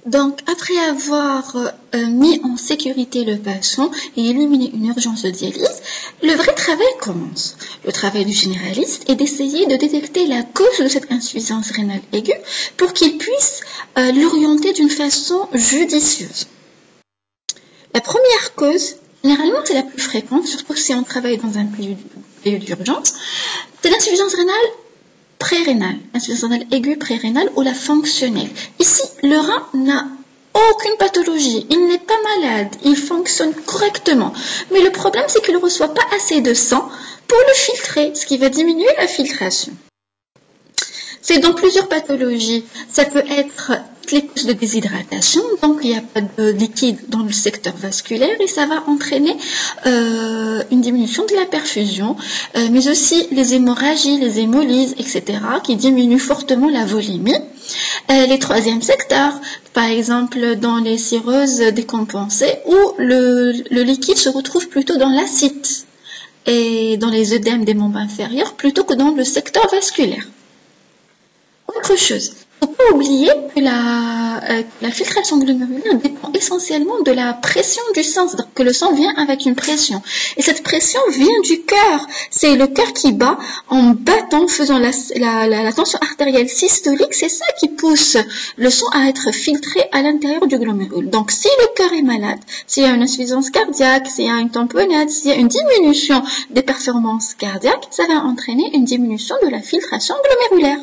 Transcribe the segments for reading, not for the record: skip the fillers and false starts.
Donc, après avoir mis en sécurité le patient et éliminé une urgence de dialyse, le vrai travail commence. Le travail du généraliste est d'essayer de détecter la cause de cette insuffisance rénale aiguë pour qu'il puisse l'orienter d'une façon judicieuse. La première cause, généralement c'est la plus fréquente, surtout si on travaille dans un pays d'urgence, c'est l'insuffisance rénale pré-rénale, insuffisance rénale aiguë pré-rénale ou la fonctionnelle. Ici, le rein n'a aucune pathologie, il n'est pas malade, il fonctionne correctement. Mais le problème, c'est qu'il ne reçoit pas assez de sang pour le filtrer, ce qui va diminuer la filtration. C'est dans plusieurs pathologies. Ça peut être les causes de déshydratation, donc il n'y a pas de liquide dans le secteur vasculaire et ça va entraîner une diminution de la perfusion, mais aussi les hémorragies, les hémolyses, etc., qui diminuent fortement la volémie. Les troisièmes secteurs, par exemple dans les cirrhoses décompensées, où le liquide se retrouve plutôt dans l'acide et dans les œdèmes des membres inférieurs plutôt que dans le secteur vasculaire. Autre chose, il ne faut pas oublier que la filtration glomérulaire dépend essentiellement de la pression du sang, c'est-à-dire que le sang vient avec une pression. Et cette pression vient du cœur. C'est le cœur qui bat en battant, faisant la tension artérielle systolique. C'est ça qui pousse le sang à être filtré à l'intérieur du glomérule. Donc, si le cœur est malade, s'il y a une insuffisance cardiaque, s'il y a une tamponnade, s'il y a une diminution des performances cardiaques, ça va entraîner une diminution de la filtration glomérulaire.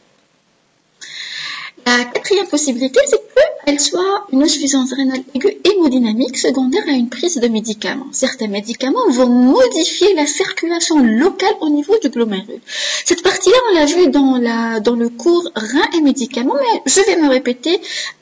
La quatrième possibilité, c'est qu'elle soit une insuffisance rénale aiguë hémodynamique secondaire à une prise de médicaments. Certains médicaments vont modifier la circulation locale au niveau du glomérule. Cette partie-là, on l'a vu dans le cours rein et médicaments, mais je vais me répéter.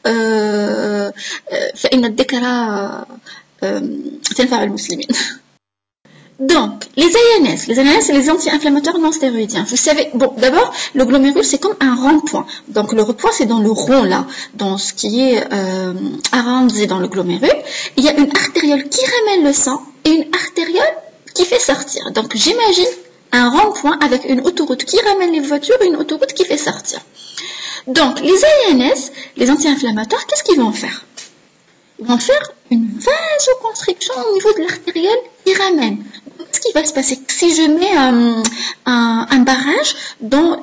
Donc, les ANS, c'est les anti-inflammatoires non stéroïdiens. Vous savez, bon, d'abord, le glomérule, c'est comme un rond-point. Donc, le rond-point, c'est dans le rond, là, dans ce qui est arrondi dans le glomérule. Il y a une artériole qui ramène le sang et une artériole qui fait sortir. Donc, j'imagine un rond-point avec une autoroute qui ramène les voitures et une autoroute qui fait sortir. Donc, les ANS, les anti-inflammatoires, qu'est-ce qu'ils vont faire? Ils vont faire une vasoconstriction au niveau de l'artériole qui ramène. Qu'est-ce qui va se passer si je mets un barrage dans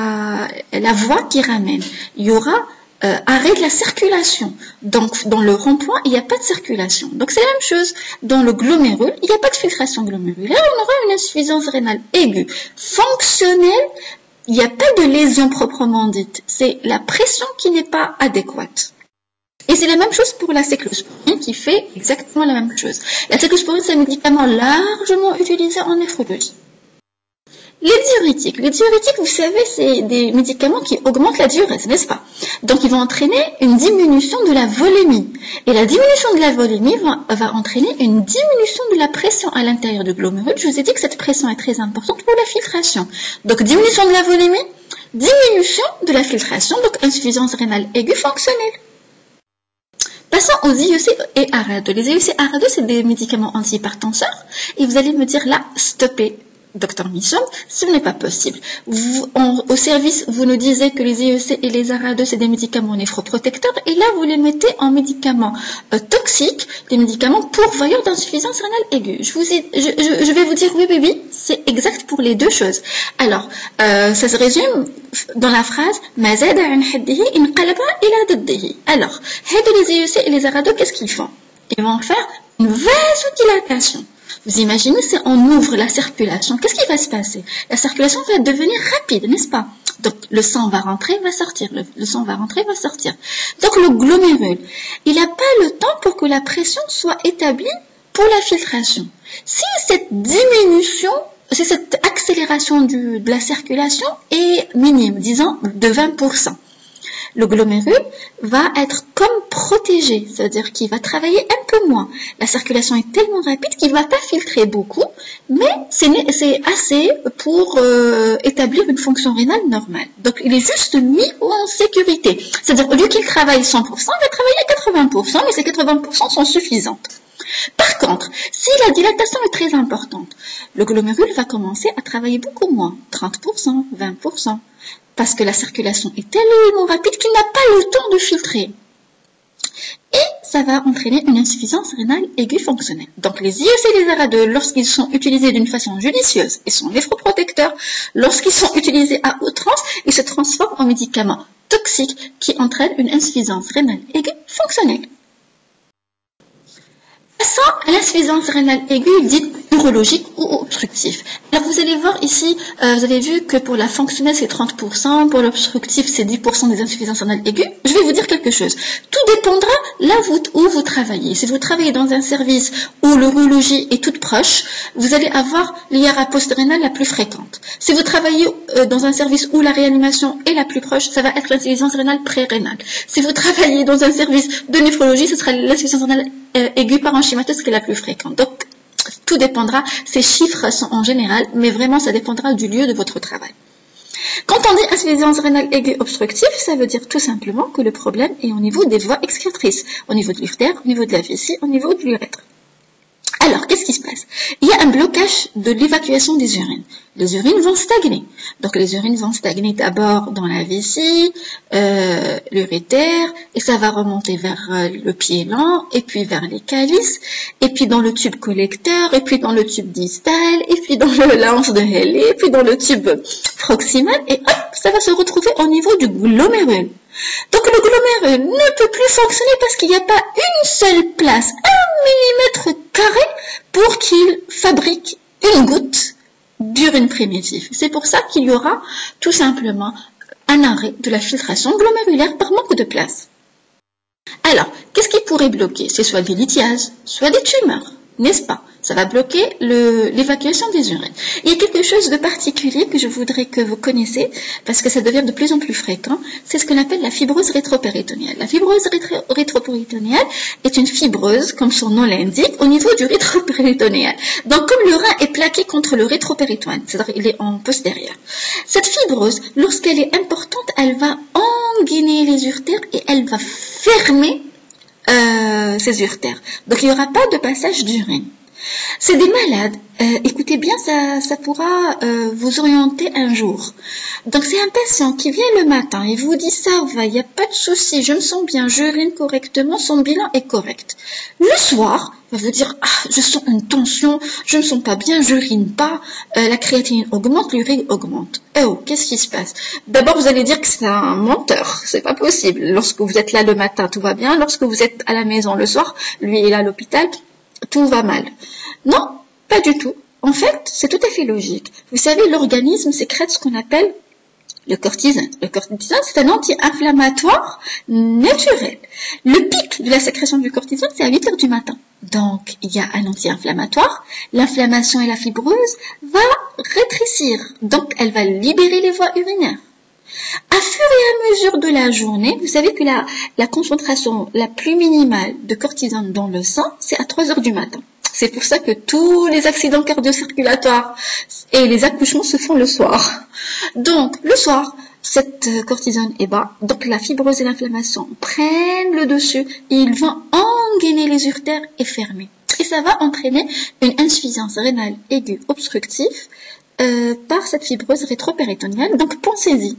la voie qui ramène? Il y aura arrêt de la circulation. Donc, dans le rond-point, il n'y a pas de circulation. Donc, c'est la même chose. Dans le glomérule, il n'y a pas de filtration glomérulaire. On aura une insuffisance rénale aiguë. Fonctionnelle, il n'y a pas de lésion proprement dite. C'est la pression qui n'est pas adéquate. Et c'est la même chose pour la cyclosporine qui fait exactement la même chose. La cyclosporine, c'est un médicament largement utilisé en néphrologie. Les diurétiques, vous savez, c'est des médicaments qui augmentent la diurèse, n'est-ce pas? Donc, ils vont entraîner une diminution de la volémie. Et la diminution de la volémie va entraîner une diminution de la pression à l'intérieur du glomérule. Je vous ai dit que cette pression est très importante pour la filtration. Donc, diminution de la volémie, diminution de la filtration, donc insuffisance rénale aiguë fonctionnelle. Passons aux IEC et ARA2. Les IEC et ARA2, c'est des médicaments antihypertenseurs. Et vous allez me dire là, stoppez, Dr Michon, ce n'est pas possible. Au service, vous nous disiez que les IEC et les ARA2, c'est des médicaments néphroprotecteurs. Et là, vous les mettez en médicaments toxiques, des médicaments pourvoyeurs d'insuffisance rénale aiguë. Je vais vous dire oui, c'est exact pour les deux choses. Alors, ça se résume dans la phrase ما زاد عن حده انقلب إلى ضده. Alors, les IEC et les ARA2, qu'est-ce qu'ils font? Ils vont faire une vasodilatation. Vous imaginez, si on ouvre la circulation, qu'est-ce qui va se passer? La circulation va devenir rapide, n'est-ce pas? Donc, le sang va rentrer, va sortir. Le sang va rentrer, va sortir. Donc, le glomérule, il n'a pas le temps pour que la pression soit établie pour la filtration. Si cette diminution, si cette accélération de la circulation est minime, disons de 20%, le glomérule va être comme protégé, c'est-à-dire qu'il va travailler un peu moins. La circulation est tellement rapide qu'il ne va pas filtrer beaucoup, mais c'est assez pour établir une fonction rénale normale. Donc, il est juste mis en sécurité. C'est-à-dire, au lieu qu'il travaille 100%, il va travailler à 80%, mais ces 80% sont suffisantes. Par contre, si la dilatation est très importante, le glomérule va commencer à travailler beaucoup moins, 30%, 20%, parce que la circulation est tellement rapide qu'il n'a pas le temps de filtrer. ça va entraîner une insuffisance rénale aiguë fonctionnelle. Donc les IEC et les ARA2, lorsqu'ils sont utilisés d'une façon judicieuse, ils sont néphroprotecteurs. Lorsqu'ils sont utilisés à outrance, ils se transforment en médicaments toxiques qui entraînent une insuffisance rénale aiguë fonctionnelle. Passons à l'insuffisance rénale aiguë dite urologique ou obstructive. Alors vous allez voir ici, vous avez vu que pour la fonctionnelle c'est 30%, pour l'obstructif c'est 10% des insuffisances rénales aiguës. Je vais vous dire quelque chose. Tout dépendra là où vous travaillez. Si vous travaillez dans un service où l'urologie est toute proche, vous allez avoir l'IRA post-rénale la plus fréquente. Si vous travaillez dans un service où la réanimation est la plus proche, ça va être l'insuffisance rénale pré-rénale. Si vous travaillez dans un service de néphrologie, ce sera l'insuffisance rénale aiguë parenchymateuse qui est la plus fréquente. Donc, tout dépendra, ces chiffres sont en général, mais vraiment ça dépendra du lieu de votre travail. Quand on dit insuffisance rénale aiguë obstructive, ça veut dire tout simplement que le problème est au niveau des voies excrétrices, au niveau de l'urtère, au niveau de la vessie, au niveau de l'urètre. Alors, qu'est-ce qui se passe? Il y a un blocage de l'évacuation des urines. Les urines vont stagner. Donc, les urines vont stagner d'abord dans la vessie, l'urétère, et ça va remonter vers le pied lent, et puis vers les calices, et puis dans le tube collecteur, et puis dans le tube distal, et puis dans l'anse de Halley, et puis dans le tube proximal, et hop, ça va se retrouver au niveau du glomérule. Donc le glomérule ne peut plus fonctionner parce qu'il n'y a pas une seule place, 1 mm carré, pour qu'il fabrique une goutte d'urine primitive. C'est pour ça qu'il y aura tout simplement un arrêt de la filtration glomérulaire par manque de place. Alors, qu'est-ce qui pourrait bloquer? C'est soit des lithiases, soit des tumeurs, n'est-ce pas? Ça va bloquer l'évacuation des urines. Il y a quelque chose de particulier que je voudrais que vous connaissiez, parce que ça devient de plus en plus fréquent, c'est ce qu'on appelle la fibrose rétropéritonéale. La fibrose rétropéritonéale est une fibreuse, comme son nom l'indique, au niveau du rétropéritonéal. Donc, comme le rein est plaqué contre le rétropéritoine, c'est-à-dire il est en postérieur. Cette fibrose, lorsqu'elle est importante, elle va engainer les urtères et elle va fermer ces urtères. Donc, il n'y aura pas de passage d'urine. C'est des malades, écoutez bien, ça pourra vous orienter un jour. Donc c'est un patient qui vient le matin et vous dit ça va, il n'y a pas de souci, je me sens bien, j'urine correctement, son bilan est correct. Le soir, il va vous dire je sens une tension, je me sens pas bien, j'urine pas, la créatinine augmente, l'urine augmente. Oh, qu'est-ce qui se passe? D'abord vous allez dire que c'est un menteur, c'est pas possible. Lorsque vous êtes là le matin, tout va bien, lorsque vous êtes à la maison le soir, lui est là à l'hôpital, tout va mal. Non, pas du tout. En fait, c'est tout à fait logique. Vous savez, l'organisme sécrète ce qu'on appelle le cortisone. Le cortisone, c'est un anti-inflammatoire naturel. Le pic de la sécrétion du cortisone, c'est à 8 heures du matin. Donc, il y a un anti-inflammatoire. L'inflammation et la fibreuse va rétrécir. Donc, elle va libérer les voies urinaires. À fur et à mesure de la journée, vous savez que la concentration la plus minimale de cortisone dans le sang, c'est à 3 heures du matin. C'est pour ça que tous les accidents cardio-circulatoires et les accouchements se font le soir. Donc, le soir, cette cortisone est bas, donc la fibrose et l'inflammation prennent le dessus et ils vont engainer les urtères et fermer. Et ça va entraîner une insuffisance rénale aiguë obstructive par cette fibrose rétropéritonéale. Donc, pensez-y.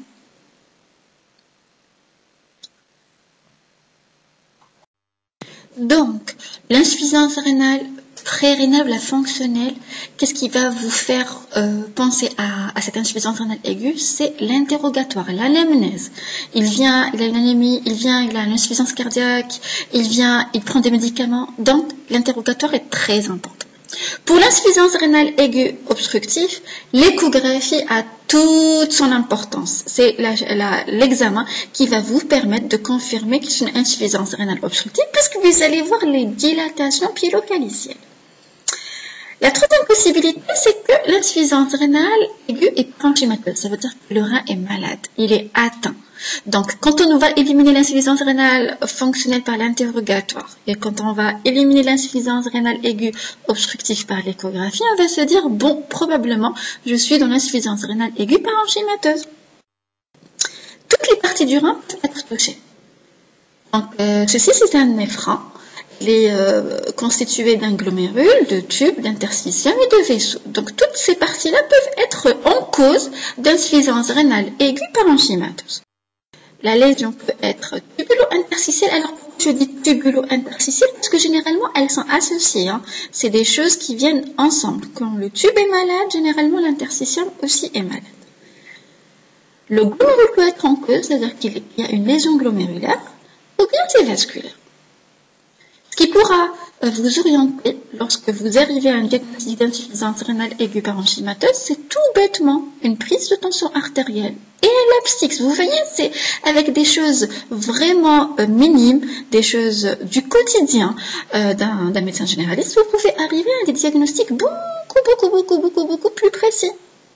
Donc, l'insuffisance rénale pré-rénale ou la fonctionnelle, qu'est-ce qui va vous faire penser à cette insuffisance rénale aiguë? C'est l'interrogatoire, l'anamnèse. Il a une anémie, il a une insuffisance cardiaque, il prend des médicaments. Donc, l'interrogatoire est très important. Pour l'insuffisance rénale aiguë obstructive, l'échographie a toute son importance. C'est l'examen qui va vous permettre de confirmer que c'est une insuffisance rénale obstructive puisque vous allez voir les dilatations pyélocalicielles. La troisième possibilité, c'est que l'insuffisance rénale aiguë est parenchymateuse. Ça veut dire que le rein est malade, il est atteint. Donc, quand on va éliminer l'insuffisance rénale fonctionnelle par l'interrogatoire et quand on va éliminer l'insuffisance rénale aiguë obstructive par l'échographie, on va se dire, bon, probablement, je suis dans l'insuffisance rénale aiguë parenchymateuse. Toutes les parties du rein peuvent être touchées. Donc, ceci, c'est un néphron. Il est constitué d'un glomérule, de tubes, d'interstitium et de vaisseaux. Donc, toutes ces parties-là peuvent être en cause d'insuffisance rénale aiguë parenchymateuse. la lésion peut être tubulo-interstitielle. Alors, je dis tubulo-interstitielle parce que généralement, elles sont associées. Hein. C'est des choses qui viennent ensemble. Quand le tube est malade, généralement, l'interstitium aussi est malade. Le glomérule peut être aqueux, c'est-à-dire qu'il y a une lésion glomérulaire, ou bien c'est vasculaire. Ce qui pourra vous orienter lorsque vous arrivez à un diagnostic d'insuffisance rénale aiguë parenchymateuse, c'est tout bêtement une prise de tension artérielle et un labstix. Vous voyez, c'est avec des choses vraiment minimes, des choses du quotidien d'un médecin généraliste, vous pouvez arriver à des diagnostics beaucoup plus précis.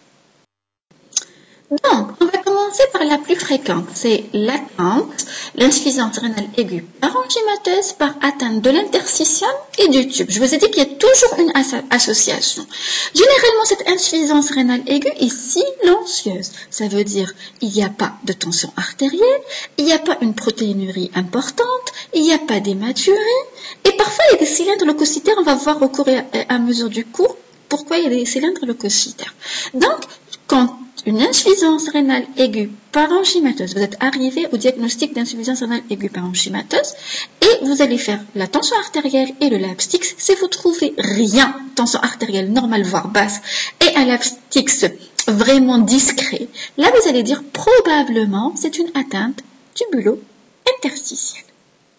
Donc, on va commencer par la plus fréquente, c'est l'atteinte, l'insuffisance rénale aiguë parenchymateuse par atteinte de l'interstitium et du tube. Je vous ai dit qu'il y a toujours une association. Généralement, cette insuffisance rénale aiguë est silencieuse. Ça veut dire il n'y a pas de tension artérielle, il n'y a pas une protéinurie importante, il n'y a pas d'hématurie, et parfois il y a des cylindres leucocytaires, on va voir au cours et à mesure du cours pourquoi il y a des cylindres leucocytaires. Donc, quand une insuffisance rénale aiguë parenchymateuse, vous êtes arrivé au diagnostic d'insuffisance rénale aiguë parenchymateuse et vous allez faire la tension artérielle et le labstix. Si vous trouvez rien, tension artérielle normale voire basse et un labstix vraiment discret, là vous allez dire probablement c'est une atteinte tubulo-interstitielle.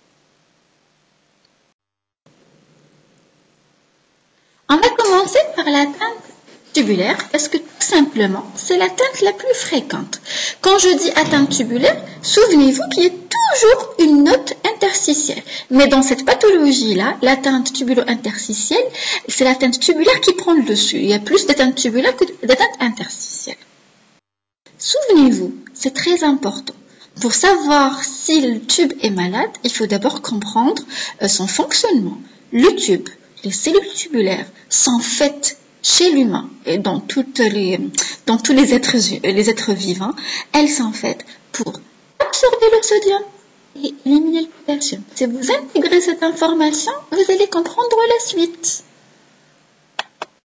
On va commencer par l'atteinte tubulaire parce que tout simplement, c'est l'atteinte la plus fréquente. Quand je dis atteinte tubulaire, souvenez-vous qu'il y a toujours une note interstitielle. Mais dans cette pathologie-là, l'atteinte tubulo-interstitielle, c'est l'atteinte tubulaire qui prend le dessus. Il y a plus d'atteinte tubulaire que d'atteinte interstitielle. Souvenez-vous, c'est très important. Pour savoir si le tube est malade, il faut d'abord comprendre son fonctionnement. Le tube, les cellules tubulaires sont faites chez l'humain et dans tous les êtres vivants, elles sont faites pour absorber le sodium et éliminer le potassium. Si vous intégrez cette information, vous allez comprendre la suite.